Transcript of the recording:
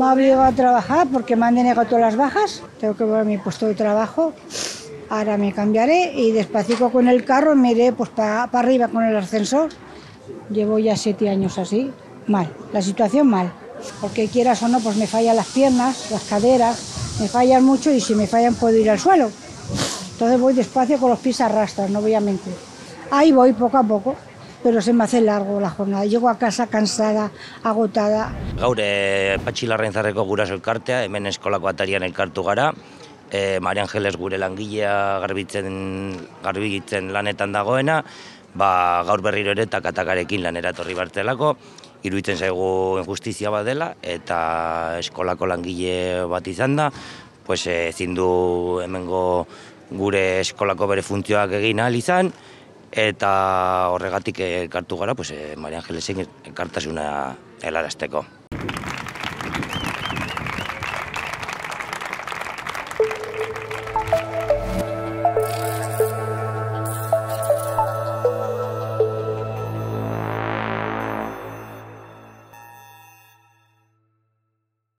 ha obligado a trabajar porque me han denegado todas las bajas. Tengo que volver a mi puesto de trabajo. Ahora me cambiaré y despacito con el carro me iré pues para arriba con el ascensor. Llevo ya 7 años así. Mal, la situación mal. Porque quieras o no, pues me fallan las piernas, las caderas, me fallan mucho y si me fallan puedo ir al suelo. Entonces voy despacio con los pies a rastras, no voy a mentir. Ahí voy poco a poco, pero se me hace largo la jornada. Llego a casa cansada, agotada. Gaur Patxi Larrainzarreko guraso elkartea, hemen eskolako atarian elkartu gara. Maria Angeles gure langilea garbitzen lanetan dagoena, gaur berriro ere takatakarekin lanera etorri bartelako. Iruditzen zaigu injustizia bat dela eta eskolako langile bat izan da, ezin du hemengo gure eskolako bere funtzioak egin ahal izan, eta horregatik elkartu gara Maria Angelesen elkartasuna helarazteko.